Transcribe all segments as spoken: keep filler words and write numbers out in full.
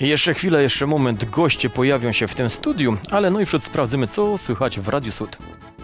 Jeszcze chwilę, jeszcze moment, goście pojawią się w tym studiu, ale no i przed sprawdzimy, co słychać w Radiu Sud.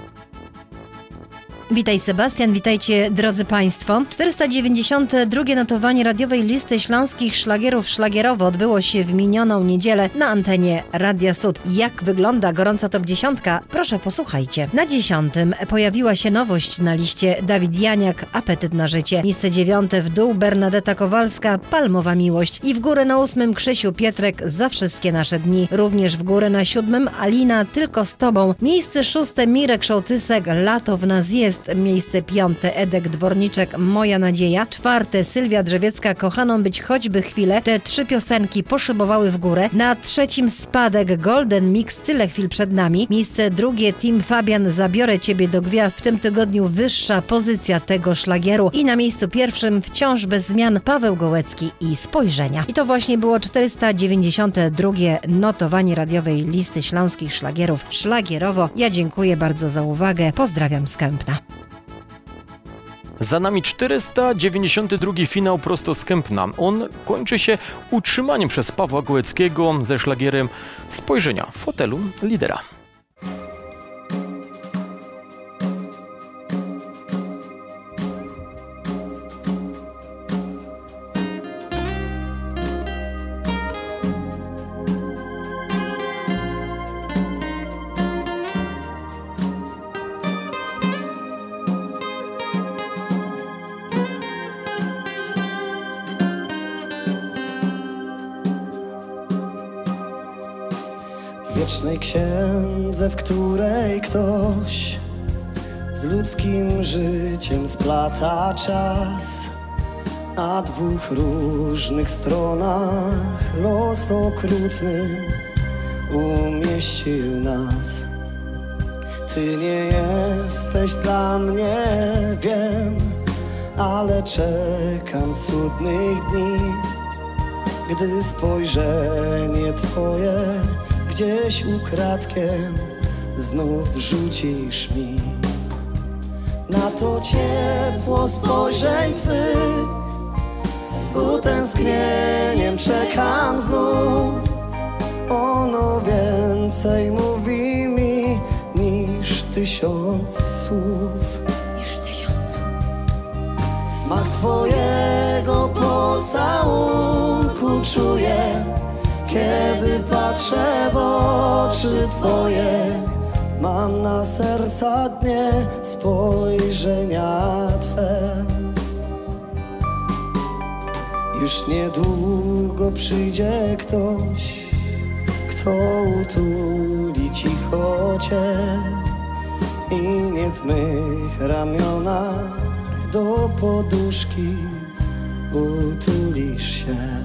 Witaj Sebastian, witajcie drodzy Państwo. czterysta dziewięćdziesiąte drugie notowanie radiowej listy śląskich szlagierów szlagierowo odbyło się w minioną niedzielę na antenie Radia Sud. Jak wygląda gorąca top dziesiątka? Proszę posłuchajcie. Na dziesiątym pojawiła się nowość na liście Dawid Janiak, Apetyt na życie. Miejsce dziewiąte w dół Bernadetta Kowalska, Palmowa miłość. I w górę na ósmym Krzysiu Pietrek, Za wszystkie nasze dni. Również w górę na siódmym Alina, Tylko z tobą. Miejsce szóste Mirek Szołtysek, Lato w nas jest. Miejsce piąte Edek Dworniczek, Moja nadzieja. Czwarte Sylwia Drzewiecka, Kochaną być choćby chwilę. Te trzy piosenki poszybowały w górę. Na trzecim spadek Golden Mix, Tyle chwil przed nami. Miejsce drugie Team Fabian, Zabiorę ciebie do gwiazd. W tym tygodniu wyższa pozycja tego szlagieru. I na miejscu pierwszym wciąż bez zmian Paweł Gołecki i Spojrzenia. I to właśnie było czterysta dziewięćdziesiąte drugie notowanie radiowej listy śląskich szlagierów szlagierowo. Ja dziękuję bardzo za uwagę. Pozdrawiam z Kępna. Za nami czterysta dziewięćdziesiąty drugi finał prosto z Kępna. On kończy się utrzymaniem przez Pawła Gołeckiego ze szlagierem Spojrzenia w fotelu lidera. W wiecznej księdze, w której ktoś z ludzkim życiem splata czas, na dwóch różnych stronach los okrutny umieścił nas. Ty nie jesteś dla mnie, wiem, ale czekam cudnych dni, gdy spojrzenie twoje gdzieś ukradkiem znów rzucisz mi. Na to ciepło spojrzeń twych z utęsknieniem czekam znów. Ono więcej mówi mi niż tysiąc słów. Niż tysiąc słów. Smak twojego pocałunku czuję, kiedy patrzę w oczy twoje. Mam na serca dnie spojrzenia twe. Już niedługo przyjdzie ktoś, kto utuli cicho cię i nie w mych ramionach do poduszki utulisz się.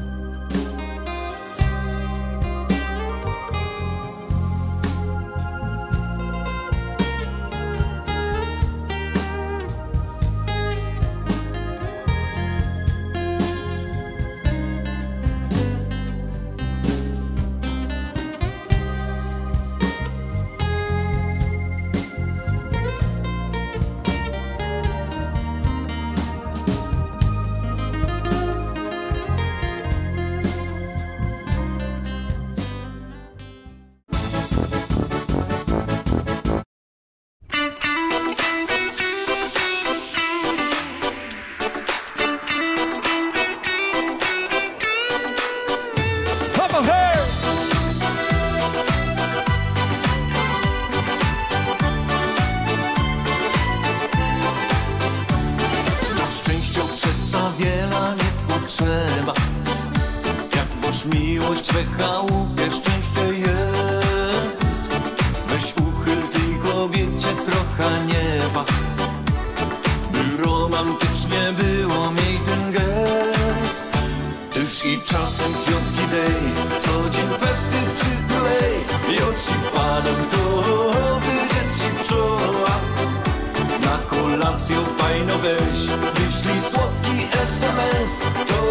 Miłość we chałupie szczęście jest. Weź uchyl tej kobiecie trochę nieba, by romantycznie było, miej ten gest. Tyż i czasem piątki dej, co dzień festy przyklej. I oci panem to wyjdzie ci psoła. Na kolację fajno weź, wyślij słodki es em es. To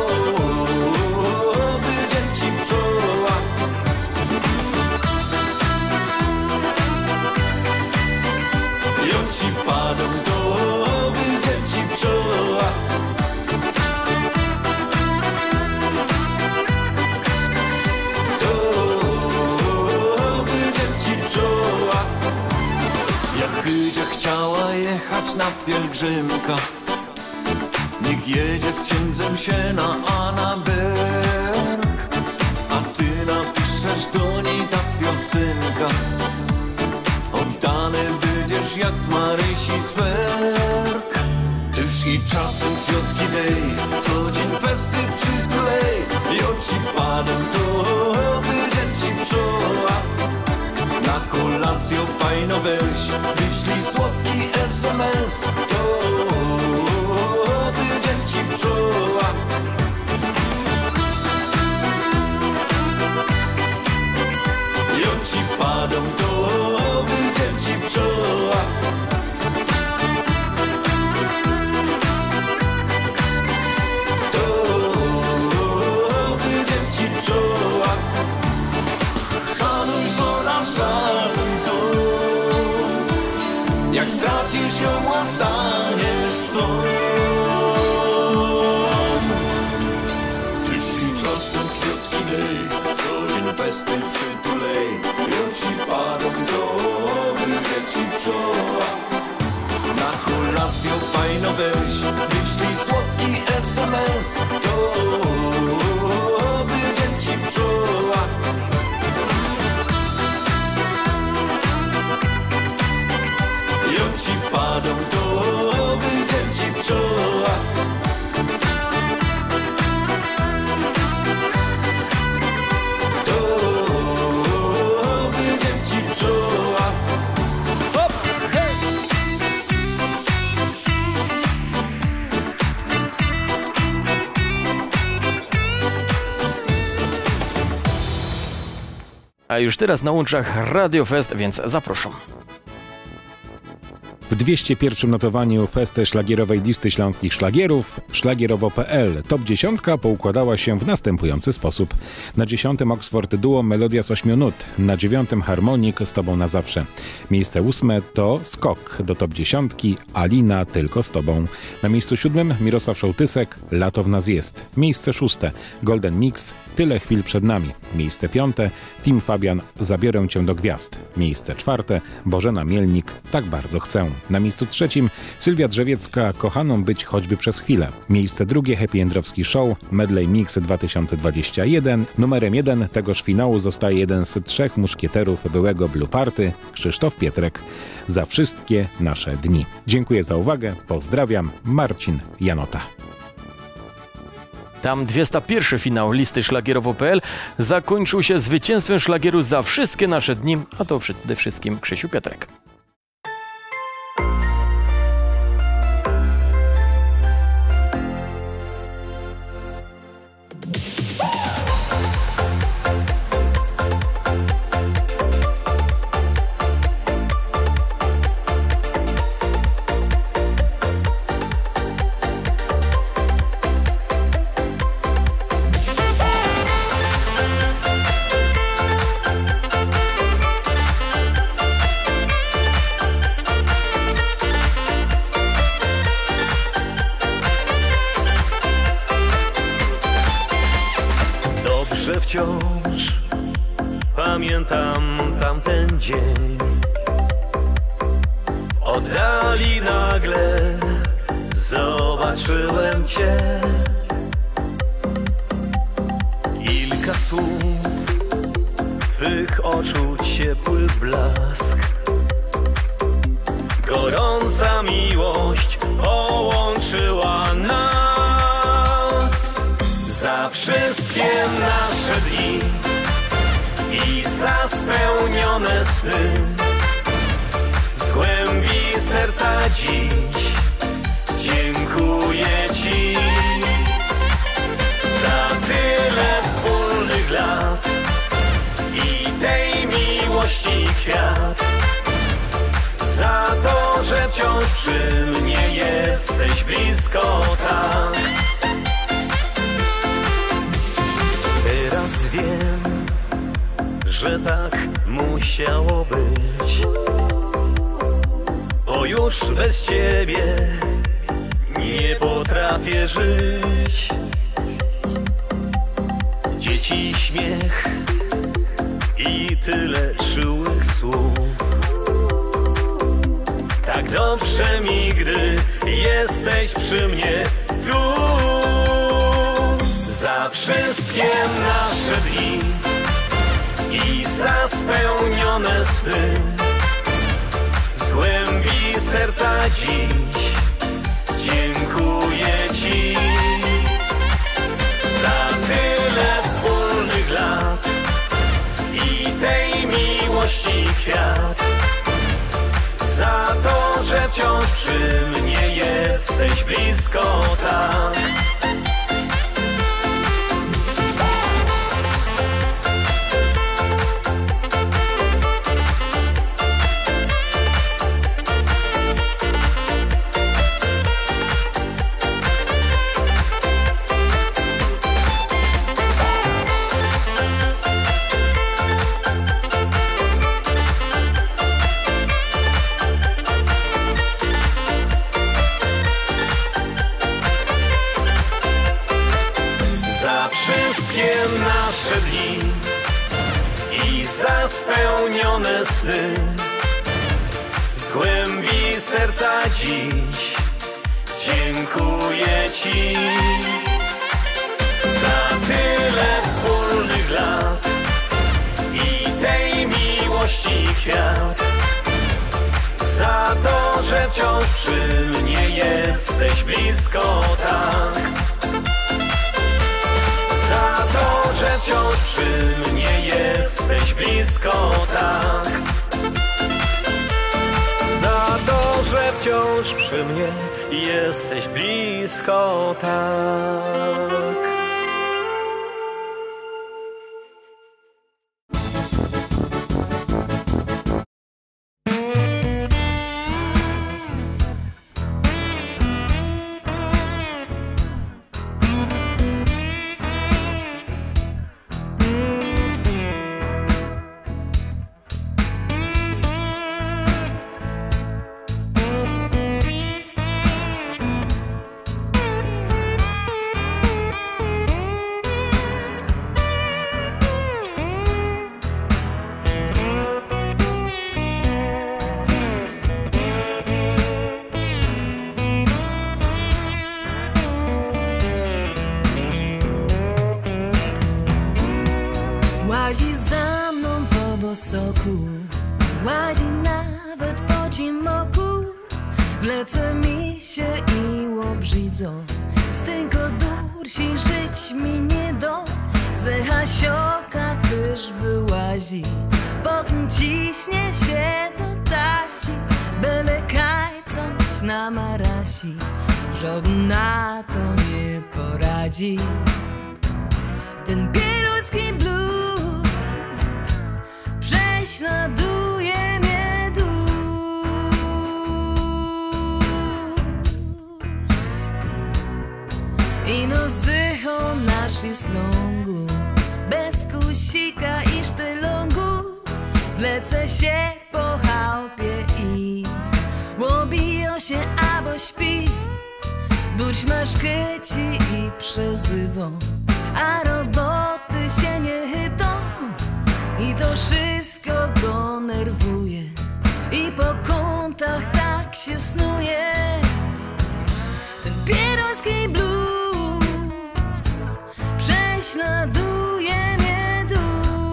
ci padą to wyjdzie ci psoła. pielgrzymka. Niech jedzie z księdzem się na Annaberg, a ty napiszesz do niej ta piosenka. Oddany będziesz jak Marysi Cwerk. Tyż i czasem kwiatki dej, co dzień festy przytulej. I oci padem to będzie ci psoła. Na kolację fajno weź, wyślij słodki es em es. To będzie ci psoła. I oci padem to będzie ci psoła. Jak stracisz ją, a staniesz sam. Tyż i czasem kwiatki dej, co dzień festy przytulej. Ja ci padą do będzie ci psoła. Na kolację fajno weź, wyślij słodki es em es. To będzie ci psoła. Ci padą, to będzie ci psoła. To będzie ci psoła. Hop, hej! A już teraz na łączach Radio Fest, więc zapraszam. W dwieście pierwszym notowaniu Festy Szlagierowej Listy Śląskich Szlagierów szlagierowo kropka pe el top dziesiątka poukładała się w następujący sposób. Na dziesiątym Oxford Duo Melodia z ośmiu nut, na dziewiątym Harmonik Z Tobą na zawsze. Miejsce ósme to skok do top dziesiątki Alina Tylko z Tobą. Na miejscu siódmym Mirosław Szołtysek Lato w nas jest. Miejsce szóste Golden Mix Tyle chwil przed nami. Miejsce piąte Tim Fabian Zabiorę cię do gwiazd. Miejsce czwarte Bożena Mielnik Tak bardzo chcę. Na miejscu trzecim Sylwia Drzewiecka Kochaną być choćby przez chwilę. Miejsce drugie Happy Jędrowski Show Medley Mix dwa tysiące dwadzieścia jeden. Numerem jeden tegoż finału zostaje jeden z trzech muszkieterów byłego Blue Party Krzysztof Pietrek. Za wszystkie nasze dni. Dziękuję za uwagę. Pozdrawiam. Marcin Janota. Tam dwudziesty pierwszy finał listy szlagierowo kropka pe el zakończył się zwycięstwem szlagieru Za wszystkie nasze dni, a to przede wszystkim Krzysiu Pietrek. Wciąż pamiętam tamten dzień. W oddali nagle zobaczyłem Cię. Kilka słów, Twych oczu ciepły blask. Gorąca miłość połączyła nas. Za wszystkie nasze dni i za spełnione sny. Z głębi serca dziś dziękuję Ci. Za tyle wspólnych lat i tej miłości kwiat. Za to, że wciąż przy mnie jesteś blisko tak. Teraz wiem, że tak musiało być, bo już bez Ciebie nie potrafię żyć. Dzieci śmiech i tyle czułych słów. Tak dobrze mi, gdy jesteś przy mnie tu. Za wszystkie nasze dni i za spełnione sny, z głębi serca dziś dziękuję Ci. Za tyle wspólnych lat i tej miłości kwiat, za to, że wciąż przy mnie jesteś blisko tak. Wszystkie nasze dni i za spełnione sny, z głębi serca dziś dziękuję Ci. Za tyle wspólnych lat i tej miłości kwiat, za to, że wciąż przy mnie jesteś blisko tak. Za to, że wciąż przy mnie jesteś blisko tak. Za to, że wciąż przy mnie jesteś blisko tak. Łazi za mną po bosoku, łazi nawet po cimoku. Wlecę mi się i łobrzydzą, z tego dursi żyć mi nie do. Ze Hasioka też wyłazi, potem ciśnie się do Tasi. Byle kaj coś namarasi, żaden na to nie poradzi. Ten bieludzki blues prześladuje mnie dusz. Ino zdychą naszy slągu, bez kusika i sztylągu. Wlecę się po chałupie i łobiją się albo śpi. Durć ma szkyci i przezywą, a roboty się nie chytą. I to wszystko go nerwuje i po kątach tak się snuje. Ten pieroński blues prześladuje mnie dusz.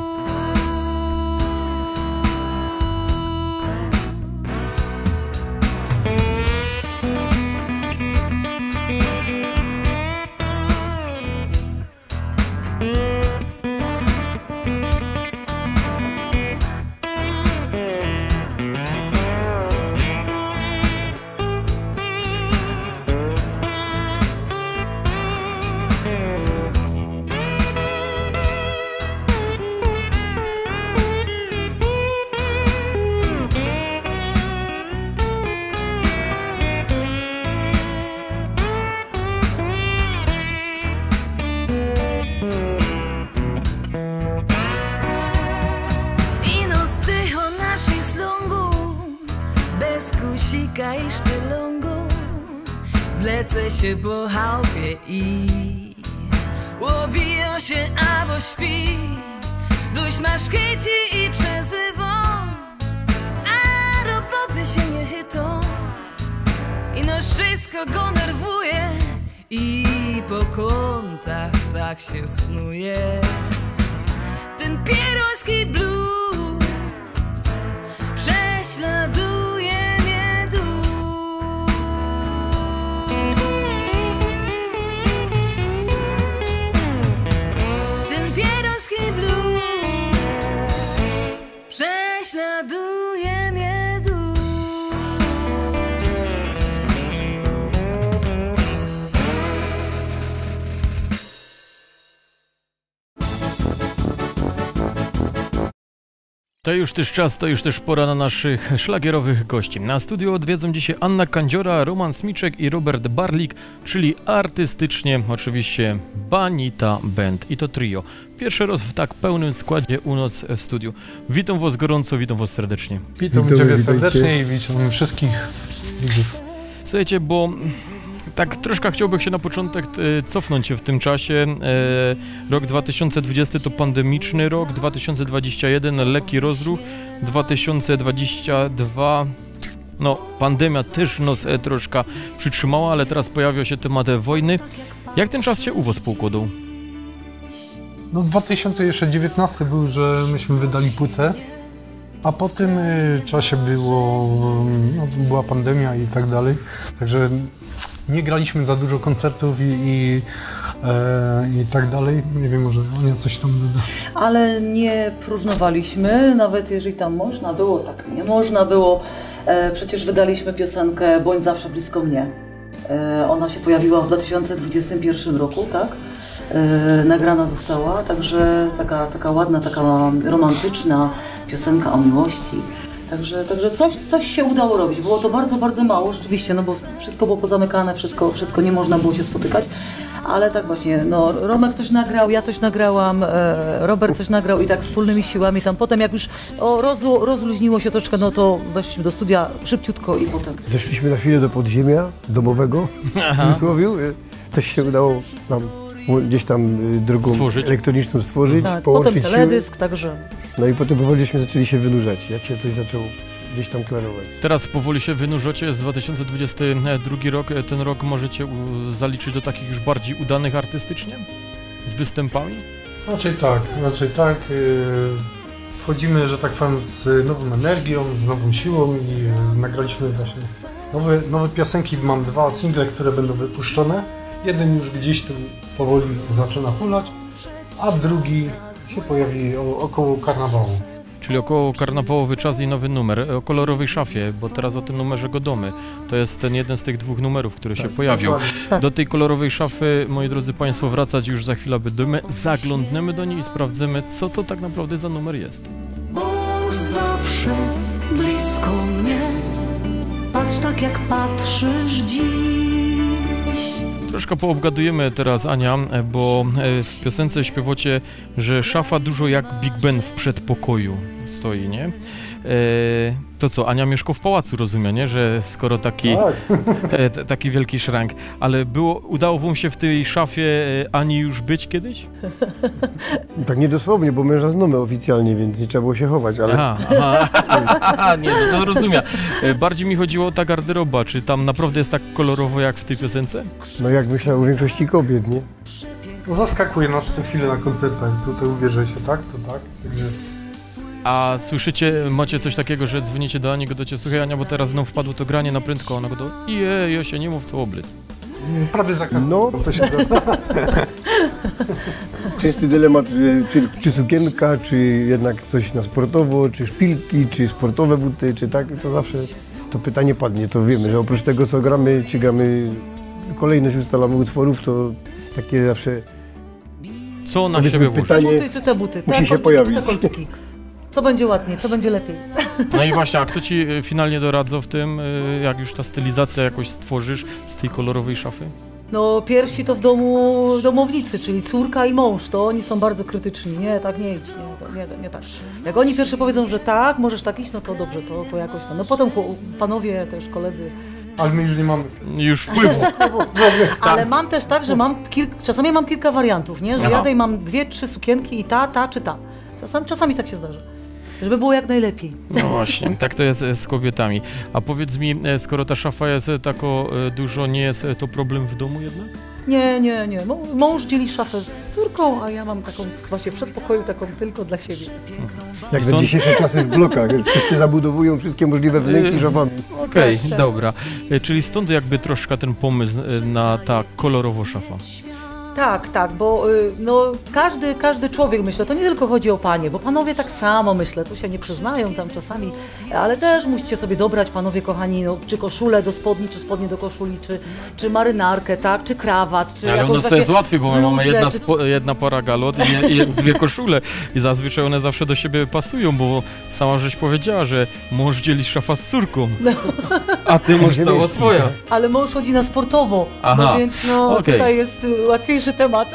Kusika i sztylągu, wlecę się po chałupie i łobiją się albo śpi. Duś ma szkyci i przezywą, a roboty się nie chytą. i no wszystko go nerwuje i po kątach tak się snuje. Ten pieroński blues prześladuje mnie duch. Ten pieroński blues prześladuje mnie duch. To już też czas, to już też pora na naszych szlagierowych gości. Na studio odwiedzą dzisiaj Anna Kandziora, Roman Smiczek i Robert Barlik, czyli artystycznie oczywiście Banita Band i to trio. Pierwszy raz w tak pełnym składzie u nas w studiu. Witam was gorąco, witam was serdecznie. Witam Ciebie serdecznie i witam wszystkich widzów. Słuchajcie, bo tak troszkę chciałbym się na początek e, cofnąć się w tym czasie. E, rok dwa tysiące dwudziesty to pandemiczny rok, dwa tysiące dwudziesty pierwszy lekki rozruch, dwa tysiące dwudziesty drugi no pandemia też nas e, troszkę przytrzymała, ale teraz pojawia się temat wojny. Jak ten czas się u was poukładał? No dwa tysiące dziewiętnasty był, że myśmy wydali płytę, a po tym y, czasie było, no, była pandemia i tak dalej, także nie graliśmy za dużo koncertów i, i, e, i tak dalej. Nie wiem, może Ania coś tam doda. Ale nie próżnowaliśmy, nawet jeżeli tam można było, tak nie można było. E, przecież wydaliśmy piosenkę Bądź zawsze blisko mnie. E, ona się pojawiła w dwa tysiące dwudziestym pierwszym roku, tak? E, nagrana została, także taka, taka ładna, taka romantyczna piosenka o miłości. Także, także coś, coś się udało robić. Było to bardzo, bardzo mało rzeczywiście, no bo wszystko było pozamykane, wszystko, wszystko nie można było się spotykać. Ale tak właśnie, no Romek coś nagrał, ja coś nagrałam, e, Robert coś nagrał i tak wspólnymi siłami tam potem jak już o, rozlu, rozluźniło się troszkę, no to weszliśmy do studia szybciutko i potem. Zeszliśmy na chwilę do podziemia domowego, w cudzysłowie. Coś się udało nam gdzieś tam drogą stworzyć. elektroniczną stworzyć, tak, połączyć potem teledysk, także. No i potem powoliśmy zaczęli się wynurzać, jak się coś zaczęło gdzieś tam klarować. Teraz powoli się wynurzacie, jest dwa tysiące dwudziesty drugi rok, ten rok możecie zaliczyć do takich już bardziej udanych artystycznie? Z występami? Raczej tak, raczej tak. Wchodzimy, że tak powiem, z nową energią, z nową siłą i nagraliśmy właśnie nowe, nowe piosenki. Mam dwa single, które będą wypuszczone. Jeden już gdzieś tu powoli zaczyna hulać, a drugi się pojawi około karnawału. Czyli około karnawałowy czas i nowy numer o kolorowej szafie, bo teraz o tym numerze godomy. To jest ten jeden z tych dwóch numerów, który tak, się pojawił. Tak. Do tej kolorowej szafy, moi drodzy Państwo, wracać już za chwilę będziemy. Zaglądniemy do niej i sprawdzimy, co to tak naprawdę za numer jest. Bądź zawsze blisko mnie, patrz tak jak patrzysz dziś. Troszkę poobgadujemy teraz, Ania, bo w piosence śpiewacie, że szafa dużo jak Big Ben w przedpokoju stoi, nie? To co, Ania mieszka w pałacu, rozumie, nie? Że skoro taki, tak. taki wielki szrank. Ale było, udało wam się w tej szafie Ani już być kiedyś? Tak niedosłownie, bo męża znamy oficjalnie, więc nie trzeba było się chować, ale... Aha, aha. Nie, no to rozumiem. Bardziej mi chodziło o ta garderoba, czy tam naprawdę jest tak kolorowo jak w tej piosence? No jak myślę u większości kobiet, nie? No zaskakuje nas w tej chwili na koncertach, tutaj uwierzę się, tak? To tak, także... A słyszycie, macie coś takiego, że dzwonicie do Ani, godocie, słuchaj Ania, bo teraz znów wpadło to granie na prędko, ona go do je, ja się nie mów co oblyc. Prawie zakazane. No, to się Częsty dylemat, czy, czy sukienka, czy jednak coś na sportowo, czy szpilki, czy sportowe buty, czy tak, to zawsze to pytanie padnie, to wiemy, że oprócz tego co gramy, czy gramy kolejność ustalamy utworów, to takie zawsze... Co na siebie włożyć? Te buty czy te buty? Musi te się pojawić. Co będzie ładniej, co będzie lepiej? No i właśnie, a kto ci finalnie doradza w tym, jak już ta stylizacja jakoś stworzysz z tej kolorowej szafy? No pierwsi to w domu domownicy, czyli córka i mąż, to oni są bardzo krytyczni, nie, tak nie idź, nie, nie, nie tak. Jak oni pierwszy powiedzą, że tak, możesz tak iść, no to dobrze, to, to jakoś tam. No potem panowie też, koledzy. Ale my już nie mamy już wpływu. Ale mam też tak, że mam kilk, czasami mam kilka wariantów, nie? Że Aha. jadę i mam dwie, trzy sukienki i ta, ta czy ta. Czasami, czasami tak się zdarza. żeby było jak najlepiej. No właśnie, tak to jest z kobietami. A powiedz mi, skoro ta szafa jest tak dużo, nie jest to problem w domu jednak? Nie, nie, nie. Mą- Mąż dzieli szafę z córką, a ja mam taką właśnie w przedpokoju taką tylko dla siebie. Jak Stąd- za dzisiejsze czasy w blokach, wszyscy zabudowują wszystkie możliwe wnęki szafami. Okej, Tak, tak. dobra. E, Czyli stąd jakby troszkę ten pomysł e, na ta kolorowo szafa. Tak, tak, bo y, no, każdy, każdy człowiek, myślę, to nie tylko chodzi o panie, bo panowie tak samo, myślę, tu się nie przyznają tam czasami, ale też musicie sobie dobrać, panowie kochani, no, czy koszulę do spodni, czy spodnie do koszuli, czy, czy marynarkę, tak, czy krawat, czy Ale u jakąś nas to takie jest łatwiej, bo my mamy bluzę, jedna, czy- spo, jedna para galot i, i dwie koszule i zazwyczaj one zawsze do siebie pasują, bo sama żeś powiedziała, że mąż dzieli szafa z córką, a ty masz cała swoja. Ale mąż chodzi na sportowo, Aha, no więc no, okej. tutaj jest y, łatwiejszy temat.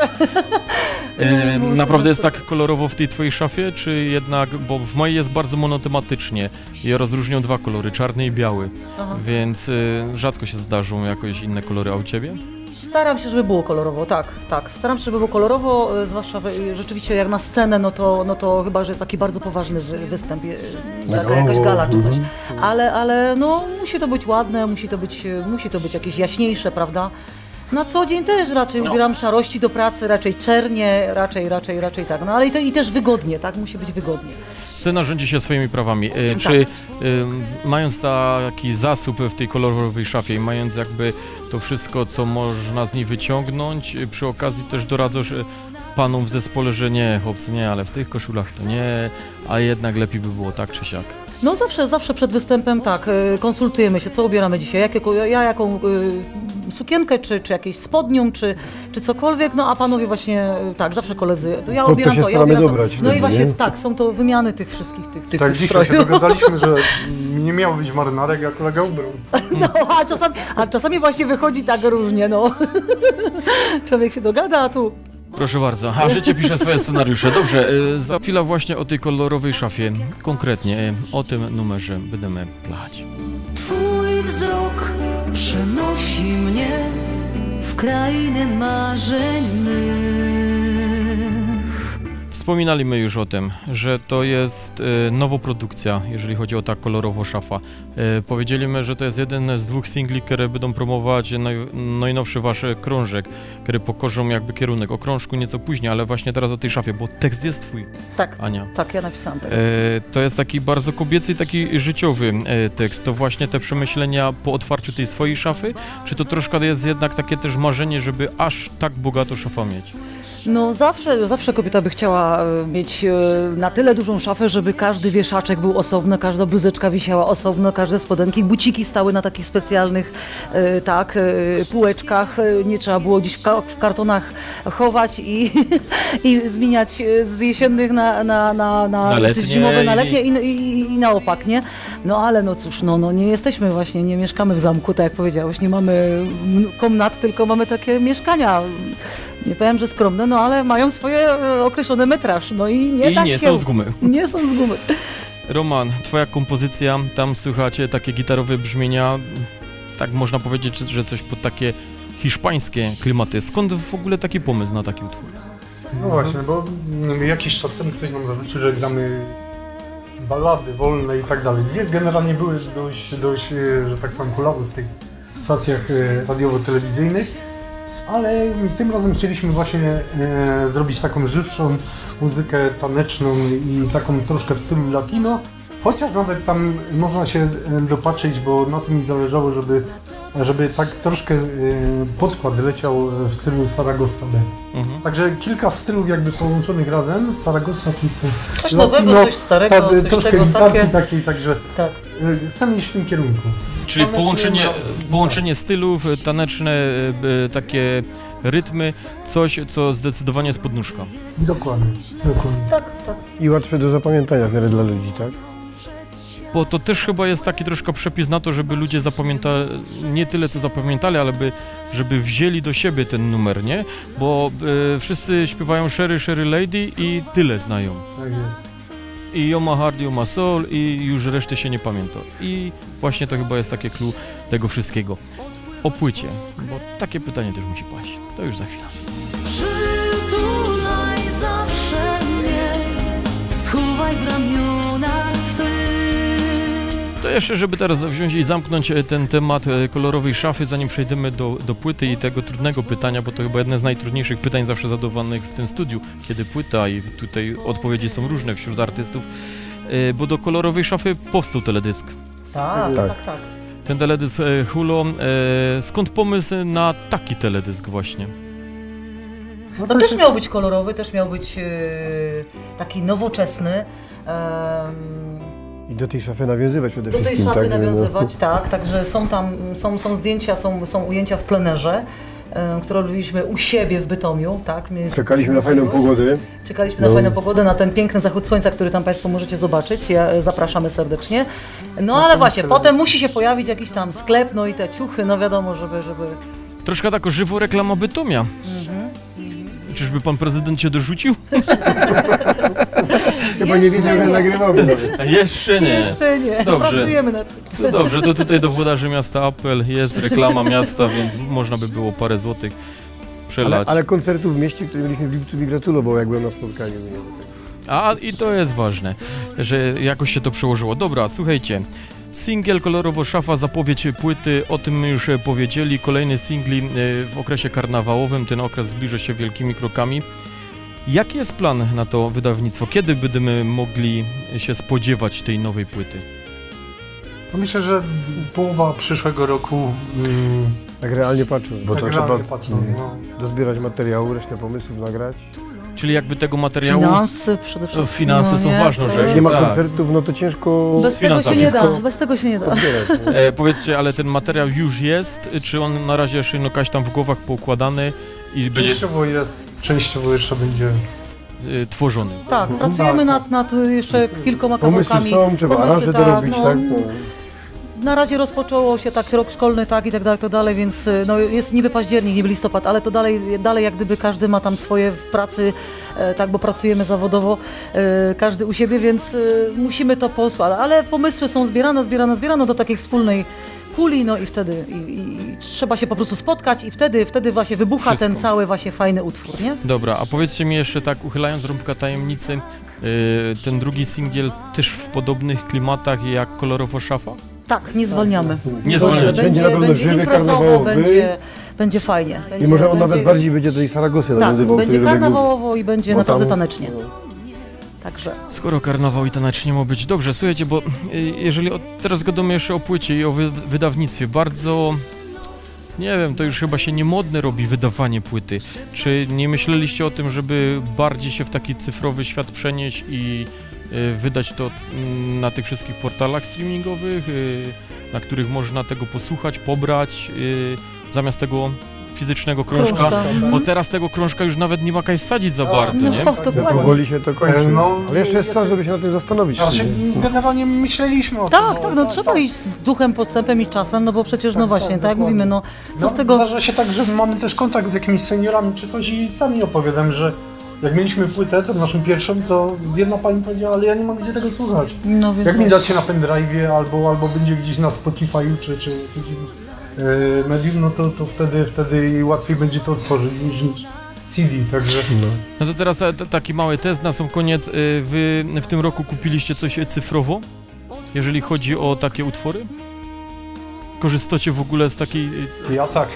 E, naprawdę jest tak kolorowo w tej twojej szafie, czy jednak, bo w mojej jest bardzo monotematycznie. Ja rozróżniam dwa kolory, czarny i biały, Aha. więc e, rzadko się zdarzą jakoś inne kolory, a u ciebie? Staram się, żeby było kolorowo, tak, tak. Staram się, żeby było kolorowo, y, zwłaszcza y, rzeczywiście jak na scenę, no to, no to chyba, że jest taki bardzo poważny wy, występ, y, taka jakaś gala czy coś. Ale, ale no musi to być ładne, musi to być, y, musi to być jakieś jaśniejsze, prawda? Na co dzień też raczej No. ubieram szarości do pracy, raczej czernie, raczej, raczej, raczej tak. No ale i, to, i też wygodnie, tak? Musi być wygodnie. Scena rządzi się swoimi prawami. E, Czy e, mając taki zasób w tej kolorowej szafie i mając jakby to wszystko, co można z niej wyciągnąć, e, przy okazji też doradzasz e, panom w zespole, że nie, chłopcy, nie, ale w tych koszulach to nie, a jednak lepiej by było tak czy siak. No zawsze, zawsze przed występem tak, y, konsultujemy się, co ubieramy dzisiaj, jakie, ja jaką y, sukienkę, czy, czy jakieś spodnią, czy, czy cokolwiek, no a panowie właśnie, y, tak, zawsze koledzy, to ja To- to ubieram się to, ja staramy ubieram dobrać to. No wtedy, i właśnie, nie? tak, są to wymiany tych wszystkich, tych, tych, Tak, tych dzisiaj się strojów. dogadaliśmy, że nie miało być marynarek, a kolega ubrał. No, a czasami, a czasami właśnie wychodzi tak różnie, no. Człowiek się dogada, a tu... Proszę bardzo, a życie pisze swoje scenariusze. Dobrze, e, za chwilę właśnie o tej kolorowej szafie, konkretnie e, o tym numerze będziemy plać. Twój wzrok przenosi mnie w krainę marzeń mych. Wspominaliśmy już o tym, że to jest e, nowoprodukcja, jeżeli chodzi o ta kolorowo szafa. E, powiedzieliśmy, że to jest jeden z dwóch singli, które będą promować naj, najnowszy wasz krążek, który pokorzą jakby kierunek. O krążku nieco później, ale właśnie teraz o tej szafie, bo tekst jest twój, Tak, Ania. tak, ja napisałam tak. E, to jest taki bardzo kobiecy i taki życiowy e, tekst. To właśnie te przemyślenia po otwarciu tej swojej szafy, czy to troszkę jest jednak takie też marzenie, żeby aż tak bogato szafa mieć? No zawsze, zawsze kobieta by chciała e, mieć e, na tyle dużą szafę, żeby każdy wieszaczek był osobno, każda bluzeczka wisiała osobno, każde spodenki, buciki stały na takich specjalnych e, tak, e, półeczkach, e, nie trzeba było gdzieś w, ka- w kartonach chować i, i zmieniać e, z jesiennych na, na, na, na, Na letnie czy zimowe na i- letnie i, i, i na opak, nie? No ale no cóż, no, no nie jesteśmy właśnie, nie mieszkamy w zamku, tak jak powiedziałeś, nie mamy m, komnat, tylko mamy takie mieszkania. Nie powiem, że skromne, no ale mają swoje e, określony metraż, no i nie I tak nie się... są z gumy. Nie są z gumy. Roman, twoja kompozycja, tam słychać takie gitarowe brzmienia, tak można powiedzieć, że coś pod takie hiszpańskie klimaty. Skąd w ogóle taki pomysł na taki utwór? No właśnie, bo mm, jakiś czas temu ktoś nam zarzucił, że gramy ballady wolne i tak dalej. Dwie generalnie były dość, dość, e, że tak powiem, kulały w tych stacjach e, radiowo-telewizyjnych, ale tym razem chcieliśmy właśnie e, zrobić taką żywszą muzykę taneczną i taką troszkę w stylu latino, chociaż nawet tam można się e, dopatrzyć, bo na tym mi zależało, żeby, żeby tak troszkę e, podkład leciał w stylu Saragossa B. Mhm. Także kilka stylów jakby połączonych razem. Saragossa to jest Coś nowego, coś starego, ta, coś troszkę tego gitarki takie. takiej, także Tak. y, chcemy iść w tym kierunku. Czyli Taneczne, połączenie, no, połączenie stylów, taneczne e, takie rytmy, coś, co zdecydowanie jest podnóżka. Dokładnie, dokładnie. Tak, tak. I łatwe do zapamiętania w miarę dla ludzi, tak? Bo to też chyba jest taki troszkę przepis na to, żeby ludzie zapamiętali, nie tyle co zapamiętali, ale by, żeby wzięli do siebie ten numer, nie? Bo e, wszyscy śpiewają Sherry, Sherry Lady i tyle znają. Tak jest. I You're My Heart, You're My Soul i już reszty się nie pamięta. I właśnie to chyba jest takie clue tego wszystkiego. O płycie, bo takie pytanie też musi paść. To już za chwilę. Przytulaj zawsze mnie, schowaj w ramionach jeszcze, żeby teraz wziąć i zamknąć ten temat kolorowej szafy, zanim przejdziemy do, do płyty i tego trudnego pytania, bo to chyba jedne z najtrudniejszych pytań zawsze zadawanych w tym studiu, kiedy płyta i tutaj odpowiedzi są różne wśród artystów, bo do kolorowej szafy powstał teledysk. Tak, tak, tak. tak. Ten teledysk Hulo, skąd pomysł na taki teledysk właśnie? No to też miał być kolorowy, też miał być taki nowoczesny. I do tej szafy nawiązywać przede do wszystkim. Do tej szafy tak, nawiązywać, no. tak, także są tam, są, są zdjęcia, są, są ujęcia w plenerze, e, które robiliśmy u siebie w Bytomiu, tak. Mieliśmy Czekaliśmy na fajną pogodę. Czekaliśmy no. na fajną pogodę, na ten piękny zachód słońca, który tam Państwo możecie zobaczyć, ja, zapraszamy serdecznie. No ale właśnie, potem musi się pojawić jakiś tam sklep, no i te ciuchy, no wiadomo, żeby... żeby... Troszkę tak o żywo reklama Bytomia. Mhm. Czyżby pan prezydent cię dorzucił? Chyba nie wiedział, że nagrywamy. Jeszcze nie. Jeszcze nie. Dobrze. Pracujemy nad tym. Dobrze, to tutaj do włodarzy miasta apel, jest reklama miasta, więc można by było parę złotych przelać. Ale, ale koncertów w mieście, które mieliśmy w lipcu, mi gratulował, jak byłem na spotkaniu. A i to jest ważne, że jakoś się to przełożyło. Dobra, słuchajcie. Singiel Kolorowo Szafa, zapowiedź płyty, o tym my już powiedzieli. Kolejny singli w okresie karnawałowym, ten okres zbliża się wielkimi krokami. Jaki jest plan na to wydawnictwo? Kiedy będziemy mogli się spodziewać tej nowej płyty? No myślę, że połowa przyszłego roku. Mm, tak realnie patrząc, bo tak to trzeba patrząc, no. dozbierać materiału, resztę pomysłów nagrać. Czyli jakby tego materiału... Finansy przede wszystkim. Finanse no, są nie? ważną rzeczą. Jak nie ma tak. koncertów, no to ciężko... Bez tego się nie da, bez tego się nie da. E, powiedzcie, ale ten materiał już jest, czy on na razie jeszcze no, jakaś tam w głowach poukładany i będzie... Częściowo jest, częściowo jeszcze będzie... E, tworzony. Tak, pracujemy nad, nad jeszcze kilkoma kawałkami. Pomysły są, trzeba aranże dorobić, tak? No. Na razie rozpoczęło się tak rok szkolny, tak i tak dalej, to dalej, więc no, jest niby październik, niby listopad, ale to dalej, dalej jak gdyby każdy ma tam swoje w pracy, e, tak, bo pracujemy zawodowo, e, każdy u siebie, więc e, musimy to posłać, ale pomysły są zbierane, zbierane, zbierane do takiej wspólnej puli, no i wtedy i, i, trzeba się po prostu spotkać i wtedy, wtedy właśnie wybucha Wszystko. ten cały właśnie fajny utwór, nie? Dobra, a powiedzcie mi jeszcze tak, uchylając rąbka tajemnicy, yy, ten drugi singiel też w podobnych klimatach jak Kolorowo Szafa? Tak, nie zwalniamy. Nie zwalniamy. Będzie, będzie na pewno będzie żywy, karnawałowy. Będzie, będzie fajnie. Będzie, I może on będzie, nawet bardziej będzie do tej Saragosy tak, nawiązywał. będzie karnawałowo i będzie naprawdę tam, tanecznie. No. Także. Skoro karnawał i tanecznie ma być. Dobrze, słuchajcie, bo jeżeli o, teraz gadamy jeszcze o płycie i o wy, wydawnictwie, bardzo... Nie wiem, to już chyba się niemodne robi wydawanie płyty. Czy nie myśleliście o tym, żeby bardziej się w taki cyfrowy świat przenieść i y, wydać to y, na tych wszystkich portalach streamingowych, y, na których można tego posłuchać, pobrać, y, zamiast tego fizycznego krążka, krążka. Bo teraz tego krążka już nawet nie ma kaj wsadzić za bardzo, no, nie? No, powoli się to kończy, no, ale jeszcze jest czas, żeby się nad tym zastanowić. Znaczy, generalnie myśleliśmy o tak, tym. Tak, tak, no, no trzeba tak. iść z duchem, podstępem i czasem, no bo przecież, tak, no właśnie, tak, tak jak mówimy, no co no, z tego... Zdarza się tak, że mamy też kontakt z jakimiś seniorami czy coś i sami opowiadam, że jak mieliśmy płytę, to naszą pierwszą, to jedna pani powiedziała, ale ja nie mam gdzie tego słuchać. No, jak mi dacie na pendrive'ie albo, albo będzie gdzieś na Spotify'u czy, czy yy, medium, no to, to wtedy, wtedy łatwiej będzie to otworzyć niż, niż C D, także... No, no to teraz t- taki mały test na sam koniec. Wy w tym roku kupiliście coś cyfrowo, jeżeli chodzi o takie utwory? Korzystacie w ogóle z takiej... Ja tak.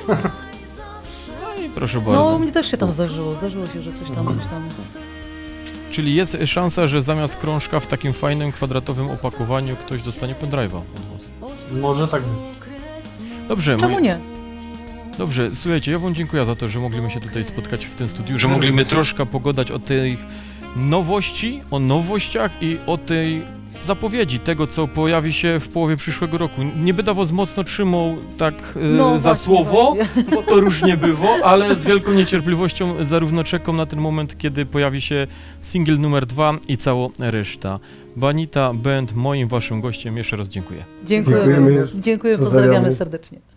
No i proszę bardzo. No, mnie też się tam zdarzyło, zdarzyło się, że coś tam, coś tam... Czyli jest szansa, że zamiast krążka w takim fajnym, kwadratowym opakowaniu ktoś dostanie pendrive'a od was? Może tak być. Dobrze. Czemu moi... nie? Dobrze, słuchajcie, ja wam dziękuję za to, że mogliśmy się tutaj spotkać w tym studiu, że mogliśmy troszkę pogadać o tych nowości, o nowościach i o tej zapowiedzi tego, co pojawi się w połowie przyszłego roku. Nie będę was mocno trzymał tak no, e, za właśnie, słowo, właśnie. Bo to różnie bywa, ale z wielką niecierpliwością zarówno czekam na ten moment, kiedy pojawi się singiel numer dwa i cała reszta. Banita Band, moim waszym gościem, jeszcze raz dziękuję. Dziękujemy, dziękujemy, pozdrawiamy serdecznie.